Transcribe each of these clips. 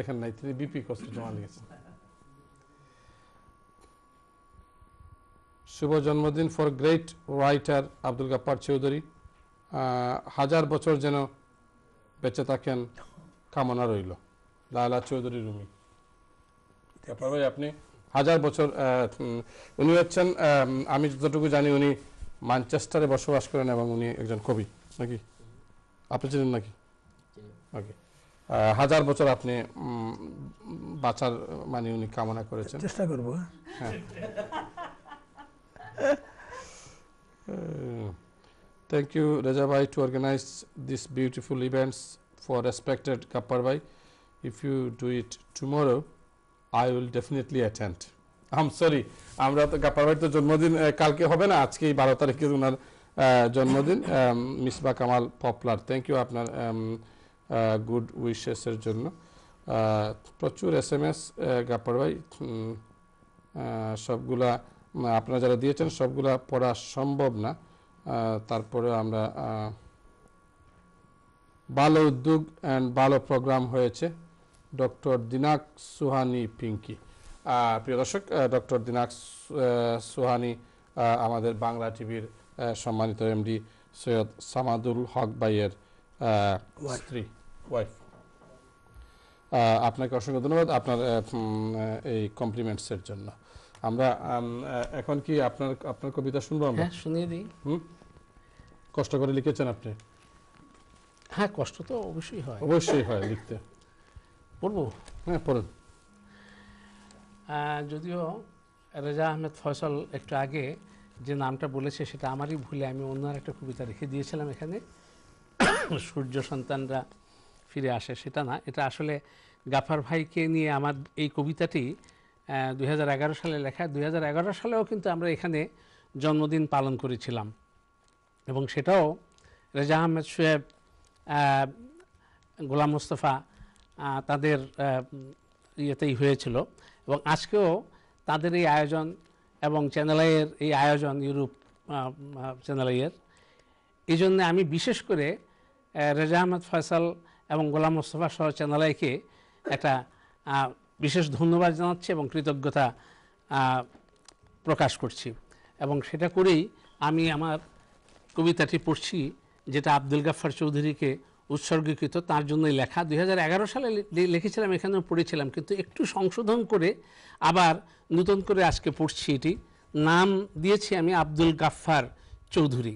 দেখেন নাই, তিনি বিপি কষ্ট জমা লিখেছেন। শুভ জন্মদিন for great writer Abdul Gaffar Chowdhury, 1000 বছর যেন বেঁচে থাকেন কামনা রইল। লায়লা চৌধুরী রুমি। গাফফার ভাই আপনি 1000 বছর, উনি হচ্ছেন আমি যতটুকু জানি উনি ম্যানচেস্টারে বসবাস করেন এবং উনি একজন কবি নাকি, আপনি চিনেন নাকি? ওকে, 1000 বছর আপনি বাঁচার মানে উনি কামনা করেছেন। চেষ্টা করব। হ্যাঁ। Thank you Reza bhai to organize these beautiful events for respected Gaffar bhai. If you do it tomorrow, I will definitely attend. I'm sorry, আমরা তো গাফফার ভাই তো জন্মদিন কালকে হবে না, আজকেই 12 তারিখে ওনার জন্মদিন। Misba Kamal popular, thank you আপনার গুড উইশেসের জন্য। প্রচুর SMS গাফফার ভাই, সবগুলা আপনারা যারা দিয়েছেন সবগুলা পড়া সম্ভব না, তারপরে আমরা ভালো উদ্যোগ অ্যান্ড ভালো প্রোগ্রাম হয়েছে। ডক্টর দিনাক সুহানি পিঙ্কি, প্রিয় দর্শক, ডক্টর দিনাক সুহানি আমাদের বাংলা টিভির সম্মানিত এমডি সৈয়দ সামাদুল হক ভাইয়ের স্ত্রী, ওয়াইফ। আপনাকে অসংখ্য ধন্যবাদ আপনার এই কমপ্লিমেন্টসের জন্য। আমরা এখন কি আপনার কবিতা শুনবো আমরা? হ্যাঁ, শুনিয়ে দিই। কষ্ট করে লিখেছেন আপনি? হ্যাঁ, কষ্ট তো অবশ্যই হয়। অবশ্যই হয় লিখতে। পড়বো? হ্যাঁ, পড়ুন। যদিও রেজা আহমেদ ফয়সাল একটু আগে যে নামটা বলেছে সেটা আমারই ভুলে আমি অন্য একটা কবিতা রেখে দিয়েছিলাম এখানে, সূর্য সন্তানরা ফিরে আসে, সেটা না। এটা আসলে গাফফার ভাইকে নিয়ে আমার এই কবিতাটি 2011 সালে লেখা। 2011 সালেও কিন্তু আমরা এখানে জন্মদিন পালন করেছিলাম এবং সেটাও রেজা আহমেদ সোয়েব, গোলাম মোস্তফা তাদের ইয়েতেই হয়েছিল এবং আজকেও তাদের এই আয়োজন এবং চ্যানেল আইয়ের এই আয়োজন, ইউরোপ চ্যানেল আইয়ের, এই জন্য আমি বিশেষ করে রেজা আহমেদ ফয়সাল এবং গোলাম মোস্তফা সহ চ্যানেল আইকে একটা বিশেষ ধন্যবাদ জানাচ্ছি এবং কৃতজ্ঞতা প্রকাশ করছি। এবং সেটা করেই আমি আমার কবিতাটি পড়ছি, যেটা আব্দুল গাফফার চৌধুরীকে উৎসর্গীকৃত, তার জন্যই লেখা। 2011 সালে লিখেছিলাম, এখানেও পড়েছিলাম, কিন্তু একটু সংশোধন করে আবার নতুন করে আজকে পড়ছি। এটি নাম দিয়েছি আমি আব্দুল গাফফার চৌধুরী।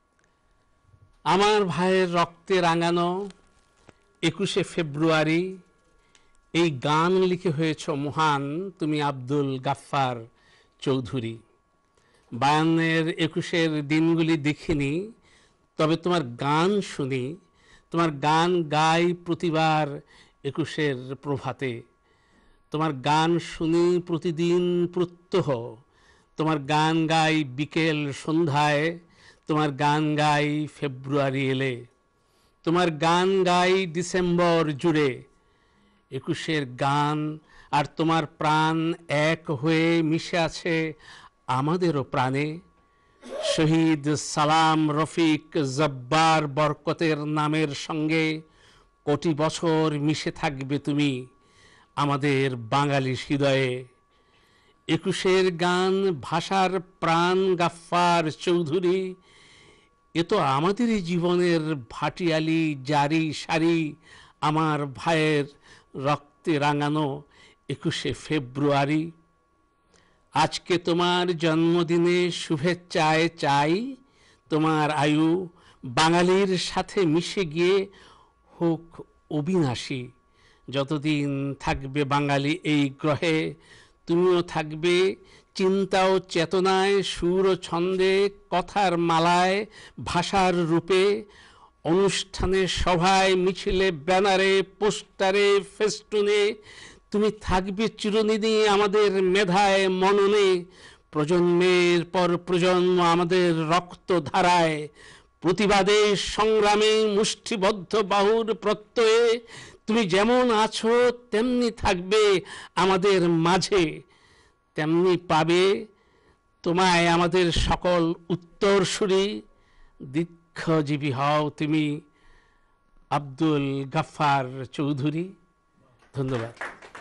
আমার ভাইয়ের রক্তে রাঙানো 21শে ফেব্রুয়ারি, এই গান লিখে হয়েছ মহান তুমি আব্দুল গাফফার চৌধুরী। 52-এর 21-এর দিনগুলি দেখিনি, তবে তোমার গান শুনি, তোমার গান গাই প্রতিবার 21-এর প্রভাতে। তোমার গান শুনি প্রতিদিন প্রত্যহ, তোমার গান গাই বিকেল সন্ধ্যায়, তোমার গান গাই ফেব্রুয়ারি এলে, তোমার গান গাই ডিসেম্বর জুড়ে। 21-এর গান আর তোমার প্রাণ এক হয়ে মিশে আছে আমাদেরও প্রাণে। শহীদ সালাম, রফিক, জব্বার, বরকতের নামের সঙ্গে কোটি বছর মিশে থাকবে তুমি আমাদের বাঙালি হৃদয়ে। 21-এর গান ভাষার প্রাণ গাফফার চৌধুরী, এ তো আমাদেরই জীবনের ভাটিয়ালি জারি সারি, আমার ভাইয়ের রক্তে রাঙানো 21শে ফেব্রুয়ারি। আজকে তোমার জন্মদিনে শুভেচ্ছায় চাই তোমার আয়ু বাঙালির সাথে মিশে গিয়ে হোক অবিনাশী। যতদিন থাকবে বাঙালি এই গ্রহে, তুমিও থাকবে চিন্তা ও চেতনায়, সুর ও ছন্দে, কথার মালায়, ভাষার রূপে। অনুষ্ঠানে, সভায়, মিছিলে, ব্যানারে, পোস্টারে, ফেস্টুনে তুমি থাকবে চিরদিনই আমাদের মেধায়, মননে। প্রজন্মের পর প্রজন্ম আমাদের রক্ত ধারায়, প্রতিবাদে, সংগ্রামে, মুষ্টিবদ্ধ বাহুর প্রত্যয়ে তুমি যেমন আছো তেমনি থাকবে আমাদের মাঝে, তেমনি পাবে তোমায় আমাদের সকল উত্তরসূরি। দীর্ঘজীবী হও তুমি আব্দুল গাফফার চৌধুরী। ধন্যবাদ।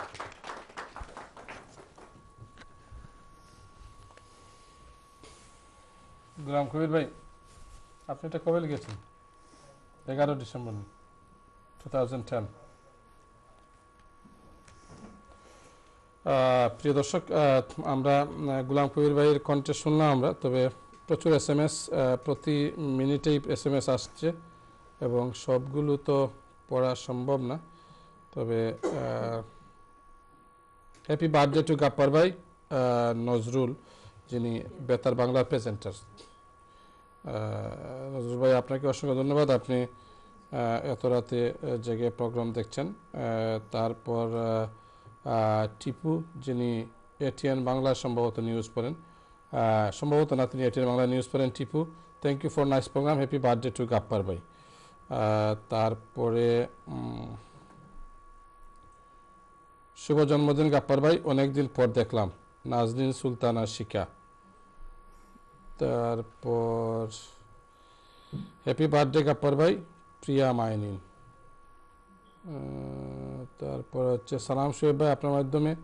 গোলাম কবির ভাই, আপনি এটা কবে লিখেছেন? 11 ডিসেম্বর 2010। প্রিয় দর্শক, আমরা গোলাম কবির ভাইয়ের কণ্ঠে শুনলাম আমরা, তবে প্রচুর SMS প্রতি মিনিটেই SMS আসছে এবং সবগুলো তো পড়া সম্ভব না। তবে হ্যাপি বার্থডে টু গাপ্পার ভাই নজরুল, যিনি বেতার বাংলার প্রেজেন্টার। নজরুল ভাই, আপনাকে অসংখ্য ধন্যবাদ। আপনি এত রাতে জেগে প্রোগ্রাম দেখছেন। তারপর টিপু, যিনি ATN বাংলা সম্ভবত নিউজ পড়েন, সম্ভবত না, তিনি ATN বাংলা নিউজ পড়েন। Tipu, thank you for nice programme, happy birthday to Gappar bhai. তারপরে শুভ জন্মদিন গাপ্পার ভাই, অনেকদিন পর দেখলাম, নাজনীন সুলতানা শিকা। তারপর হ্যাপি বার্থডে গাপ্পার ভাই, প্রিয়া মাইনিন। তারপর হচ্ছে সালাম শোয়েব ভাই, আপনার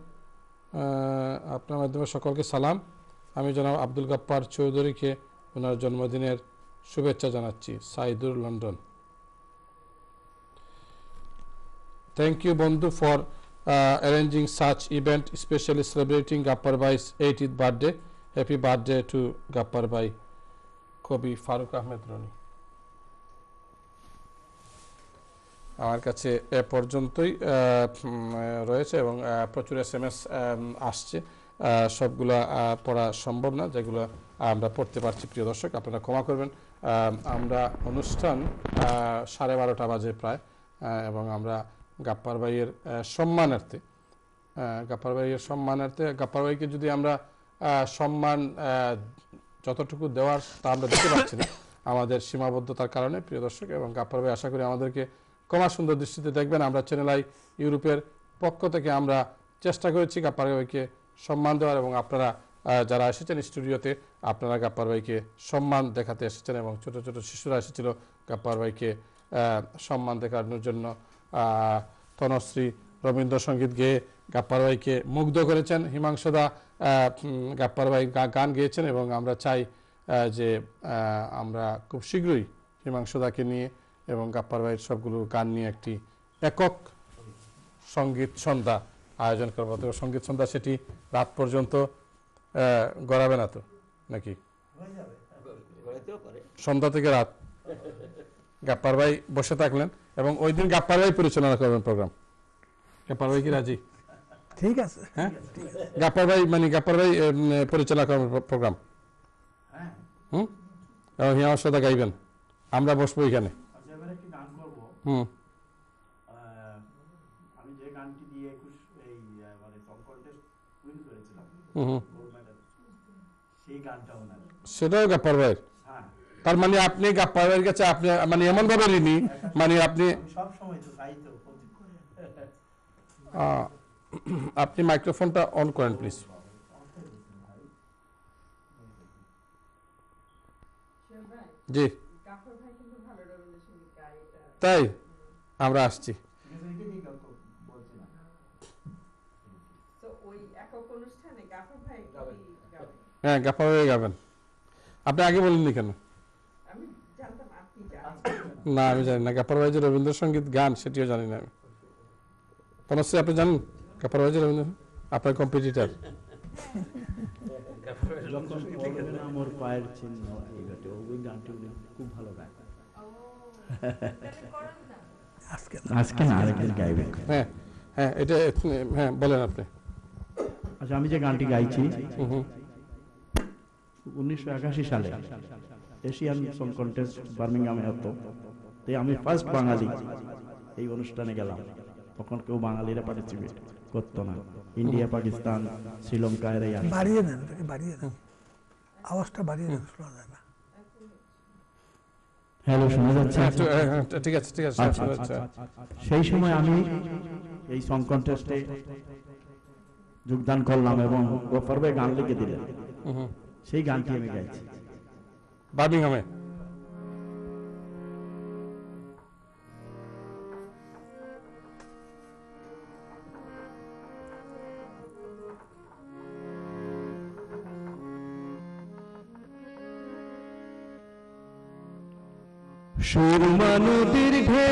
মাধ্যমে সকলকে সালাম। আমি জনাব আব্দুল গাপ্পার চৌধুরীকে ওনার জন্মদিনের শুভেচ্ছা জানাচ্ছি, Saidur, London. Thank you bondhu for arranging such event, specially celebrating Gappar ভাইস 80th birthday. Happy birthday to Gappar bhai. কবি ফারুক আহমেদ রনি। আমার কাছে এ পর্যন্তই রয়েছে এবং প্রচুর SMS আসছে, সবগুলো পড়া সম্ভব না, যেগুলো আমরা পড়তে পারছি। প্রিয় দর্শক, আপনারা ক্ষমা করবেন। আমরা অনুষ্ঠান 12:30 বাজে প্রায়, এবং আমরা গাপ্পার ভাইয়ের সম্মানার্থে গাপ্পার ভাইকে যদি আমরা সম্মান যতটুকু দেওয়ার তা আমরা দিতে পারছি না আমাদের সীমাবদ্ধতার কারণে, প্রিয় দর্শক। এবং গাপ্পার ভাই আশা করি আমাদেরকে ক্ষমা সুন্দর দৃষ্টিতে দেখবেন। আমরা চ্যানেল আই ইউরোপের পক্ষ থেকে আমরা চেষ্টা করেছি গাপ্পার ভাইকে সম্মান দেওয়ার, এবং আপনারা যারা এসেছেন স্টুডিওতে, আপনারা গাপ্পার ভাইকে সম্মান দেখাতে এসেছেন, এবং ছোট ছোট শিশুরা এসেছিল গাপ্পার ভাইকে সম্মান দেখানোর জন্য। তনশ্রী রবীন্দ্রসঙ্গীত গেয়ে গাপ্পার ভাইকে মুগ্ধ করেছেন। হিমাংশুদা গাপ্পার ভাই গান গেয়েছেন, এবং আমরা চাই যে আমরা খুব শীঘ্রই হিমাংশুদাকে নিয়ে এবং গাপ্পার ভাইয়ের সবগুলো গান নিয়ে একটি একক সঙ্গীত সন্ধ্যা আয়োজন করবো। তো সঙ্গীত সন্ধ্যা সেটি রাত পর্যন্ত গড়াবে না তো নাকি? সন্ধ্যা থেকে রাত গাপ্পার ভাই বসে থাকলেন, এবং ওই দিন গাপ্পার ভাই পরিচালনা করবেন প্রোগ্রাম। গাপ্পার ভাই কি রাজি? ঠিক আছে, হ্যাঁ, গাপ্পার ভাই পরিচালনা করবেন প্রোগ্রাম। এবং হিমার সাথে গাইবেন, আমরা বসবো এখানে। আমি যে গানটি দিয়ে 21 মানে সং কন্টেস্ট উইন করেছিলাম, সেই গানটা ওনার, সেটাও গাপ্পার ভাইয়ের। তার মানে আপনি গাপ্পার ভাইয়ের কাছে আপনি মানে এমন ভাবে ঋণী, মানে আপনি সব সময় তো তাই তো আপনি মাইক্রোফোনটা অন করেন প্লিজ। জি, তাই আমরা আসছি। হ্যাঁ, গাপ্পার ভাই গাবেন। আপনি আগে বলেননি কেন? না, আমি জানি না গাপ্পার ভাই যে রবীন্দ্রসঙ্গীত গান সেটিও জানি না আমি। তনশ্রী, আপনি জানেন গাপ্পার ভাই যে রবীন্দ্র আপনার কম্পিটিটার? আমার পায়ের চিহ্ন ওই গানটি উনি খুব ভালো গায়। আজকে না, আরেকদিন গাইবেন। হ্যাঁ হ্যাঁ, এটা হ্যাঁ বলেন আপনি। আচ্ছা, আমি যে গানটি গাইছি 1981 সালে এশিয়ান সং কন্টেস্ট বার্মিংহামে হতো, তাই আমি ফার্স্ট বাঙালি এই অনুষ্ঠানে গেলাম। তখন কেউ বাঙালিরা পার্টিসিপেট করতো না, ইন্ডিয়া, পাকিস্তান, শ্রীলঙ্কা এরাই আসতো। বাড়িয়ে দেন, বাড়িয়ে দেন, আওয়াজটা বাড়িয়ে দেন, শোনা যায় না। হ্যালো, শোনা যাচ্ছে? ঠিক আছে ঠিক আছে। সেই সময় আমি এই সং কন্টেস্টে যোগদান করলাম এবং গফর ভাই গান লিখে দিলেন, সেই গানটি আমি গাইছি বার্মিংহামে। সুরমা নদীর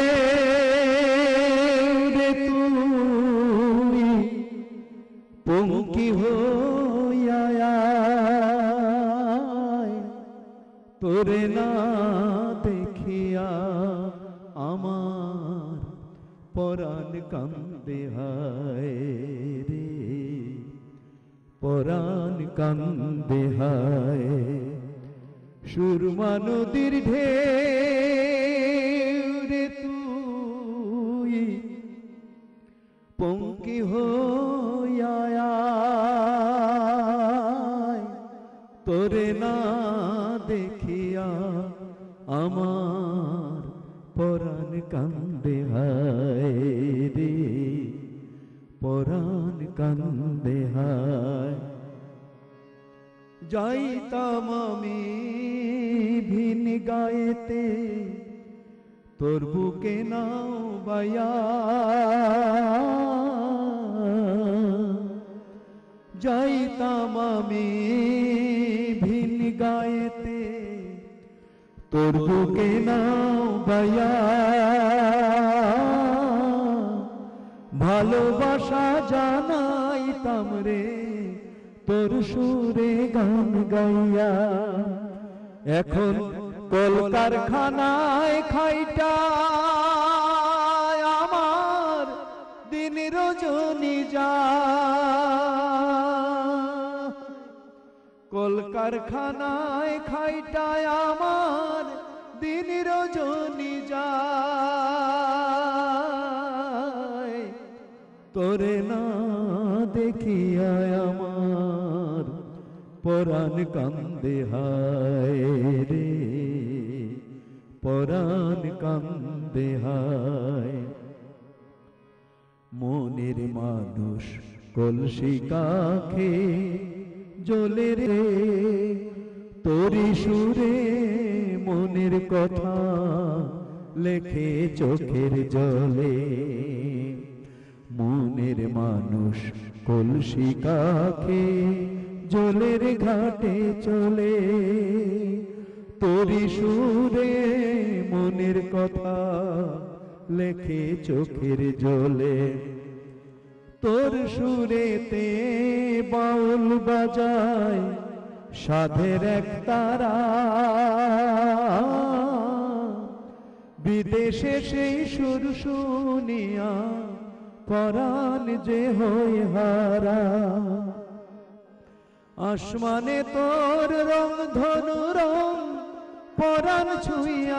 ঢেউ রে তুই পঙ্কি হইয়া আয়, তোরে না দেখিয়া আমার পরাণ কান্দে হায় রে, পরাণ কান্দে হায়। সুরমা নদীর ঢেউ রে তুই পঙ্কি হইয়া আয়, তোরে না দেখিয়া আমার পরাণ কান্দে হায় রে, পরাণ কান্দে হায়। যাইতাম আমি ভিন গায়েতে তোর বুকে নাও বায়া, যাইতাম আমি ভিন গায়েতে তোর বুকে নাও বায়া, ভালোবাসা জানাইতাম রে তোর সুরে গান গাইয়া। এখন কলকারখানায় খাইটা আমার দিন রজনী যা, কলকারখানায় খাইটা আমার দিন রজনী যায়, তোরে না দেখিয়া আমার পরাণ কান্দে হায় রে, পরাণ কান্দে হায়। মনের মানুষ কলসি কাখে জ্বলে রে, তোরি সুরে মনের কথা লেখে চোখের জলে। মনের মানুষ কলসি কাখে জলের ঘাটে চলে, তোরি সুরে মনের কথা লেখে চোখের জলে। তোর সুরেতে বাউল বাজায় সাধের এক তারা, বিদেশে সেই সুর শুনিয়া পরাণ যে হই হারা। আসমানে তোর রং ধনু রং পরাণ ছুঁইয়া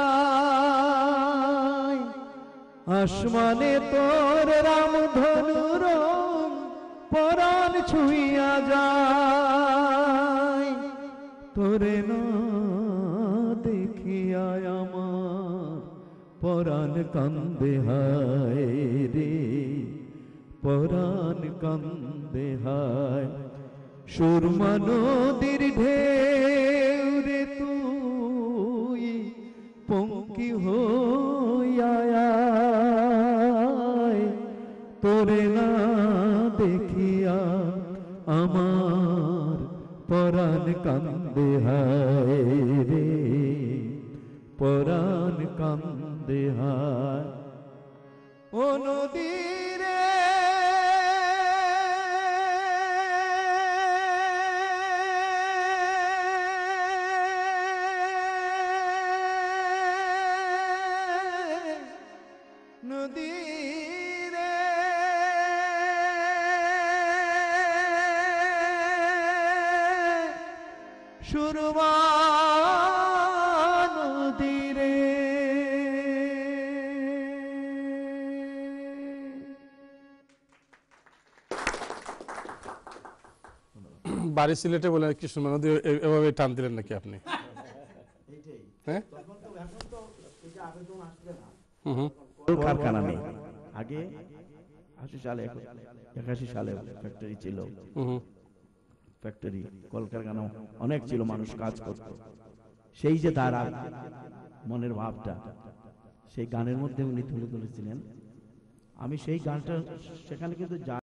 যায়, আসমানে তোর রাম ধনু রং পরাণ ছুঁইয়া যায়, তোরে না দেখিয়া আমার পরাণ কান্দে হায় রে, পরাণ কান্দে হায়। সুরমা নদীর ঢেউ রে তুই পঙ্কি হইয়া আয়, তোরে না দেখিয়া আমার পরাণ কান্দে হায় রে, পরাণ কান্দে হায়। ও নদীরে নদীরে সুরমা নদীরে বাড়ি সিলেটে বলে কৃষ্ণ নদী এভাবে টান দিলেন নাকি আপনি? হ্যাঁ, কারখানা নেই আগে ৮০ সালে ৮১ সালে ফ্যাক্টরি ছিল, ফ্যাক্টরি কলকারখানা অনেক ছিল, মানুষ কাজ করত। সেই যে তার মনের ভাবটা সেই গানের মধ্যে উনি তুলে ধরেছিলেন। আমি সেই গানটা সেখানে কিন্তু